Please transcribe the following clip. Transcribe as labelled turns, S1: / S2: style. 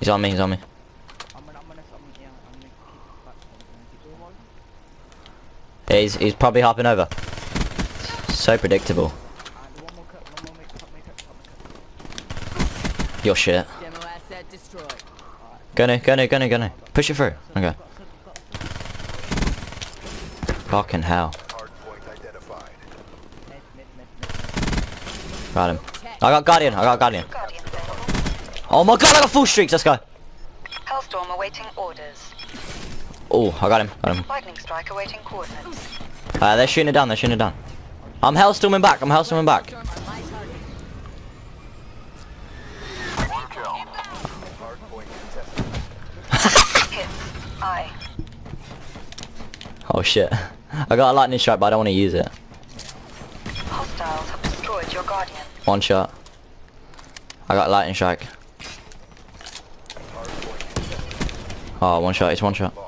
S1: He's on me, he's on me. Yeah, he's probably hopping over. So predictable. Your shit.
S2: Demo asset destroyed.
S1: Go no. Push it through. Okay. Fucking hell. Got him. I got Guardian. Oh my god, I got full streaks. Let's go.
S3: Hellstorm awaiting orders.
S1: Oh, I got him.
S3: Lightning strike awaiting coordinates.
S1: They're shooting it down. I'm hellstorming back.
S3: Hit. Aye.
S1: Oh shit. I got a lightning strike, but I don't want to use it.
S3: Hostiles have destroyed your Guardian.
S1: One shot. I got a lightning strike. Oh, one shot. It's one shot.